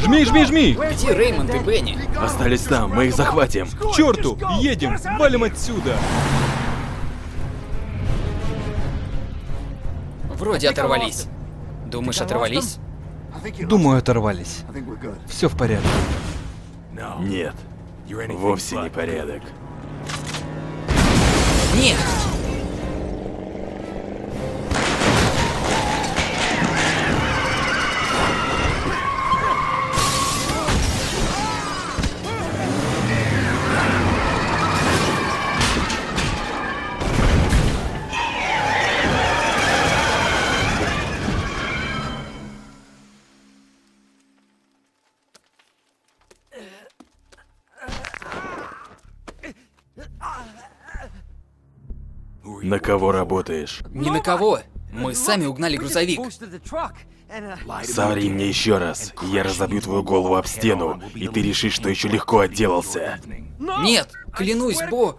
Жми, жми, жми! Где Реймонд и Бенни? Остались там, мы их захватим. К черту! Едем! Валим отсюда! Вроде оторвались. Думаешь, оторвались? Думаю, оторвались. Все в порядке. Нет, вовсе не порядок. Нет! На кого работаешь? Ни на кого. Мы сами угнали грузовик. Соври мне еще раз, и я разобью твою голову об стену, и ты решишь, что еще легко отделался. Нет, клянусь, Бо...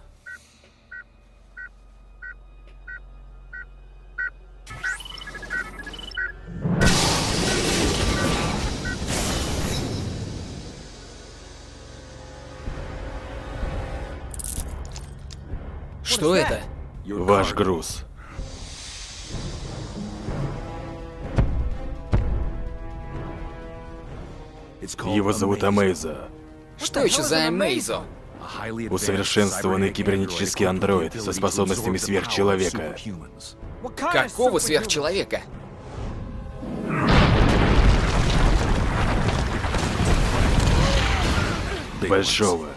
Что это? Ваш груз. Его зовут Амейза. Что еще за Мейзо? Усовершенствованный кибернетический андроид со способностями сверхчеловека. Какого сверхчеловека? Большого.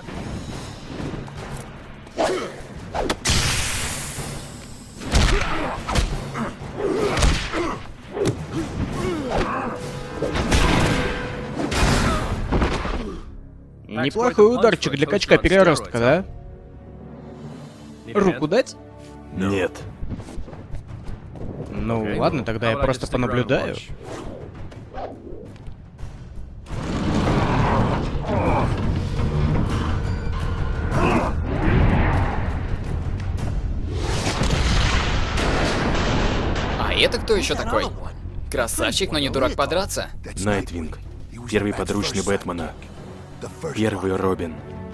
Неплохой ударчик для качка-переростка, да? Руку дать? Нет. Ну ладно, тогда я просто понаблюдаю. А это кто еще такой? Красавчик, но не дурак подраться. Найтвинг. Первый подручный Бэтмена. Первый Робин.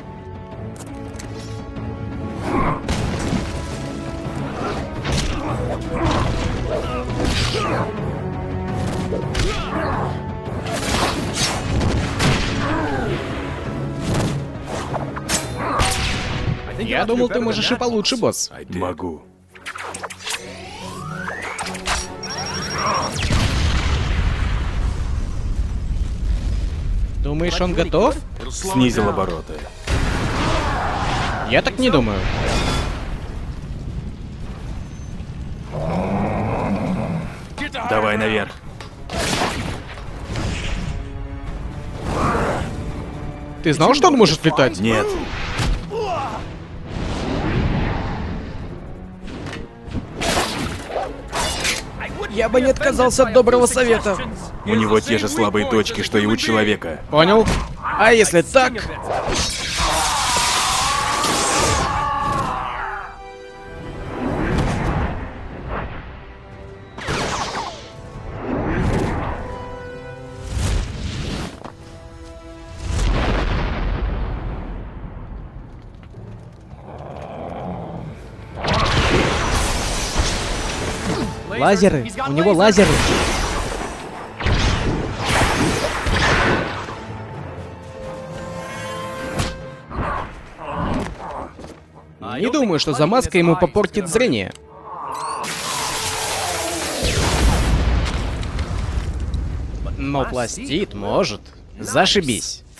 Я думал, ты можешь и получше, босс. Могу. Думаешь, он готов? Снизил обороты. Я так не думаю. Давай наверх. Ты знал, что он может летать? Нет. Я бы не отказался от доброго совета. У него те же слабые точки, что и у человека. Понял? А если так? Лазеры! У него лазеры! Не думаю, что замазка ему попортит зрение. Но пластит может. Зашибись.